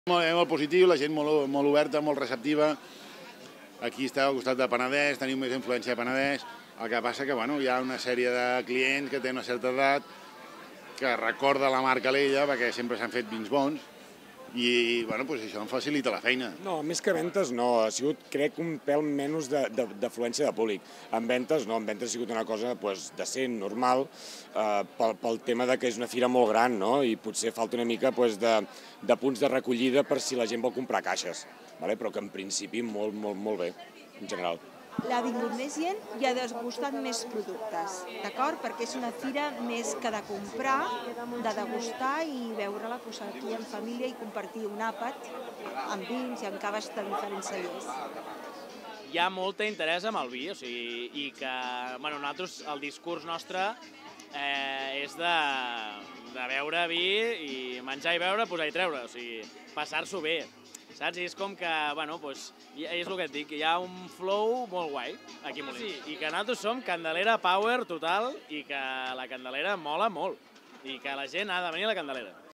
Molt positiu, la gent molt oberta, molt receptiva. Aquí està al costat de Penedès, tenim més influència de Penedès. El que passa que hi ha una sèrie de clients que tenen una certa edat que recorda la marca Alella perquè sempre s'han fet vins bons i això em facilita la feina. No, més que ventes no, ha sigut, crec, un pèl menys d'afluència de públic. En ventes no, en ventes ha sigut una cosa decent, normal, pel tema que és una fira molt gran i potser falta una mica de punts de recollida per si la gent vol comprar caixes, però que en principi molt bé, en general. Ha vingut més gent i ha degustat més productes, d'acord? Perquè és una fira més que de comprar, de degustar i veure-la aquí en família i compartir un àpat amb vins i amb caves de diferents cellers. Hi ha molt interès amb el vi, i que nosaltres, el discurs nostre és de beure vi i menjar i beure, posar i treure, passar-s'ho bé. Saps? I és com que, és el que et dic, hi ha un flow molt guai aquí a Molins. I que nosaltres som Candelera Power total i que la Candelera mola molt i que la gent ha de venir a la Candelera.